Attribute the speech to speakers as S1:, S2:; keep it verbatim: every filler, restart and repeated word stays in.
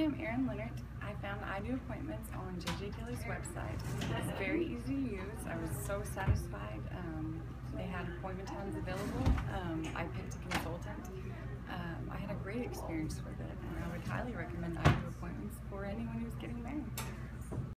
S1: am Erin. I found I Do Appointments on J J Kelly's website. It's very easy to use. I was so satisfied. Um, they had appointment times available. Um, I picked a consultant. Um, I had a great experience with it, and I would highly recommend I Do Appointments for anyone who's getting married.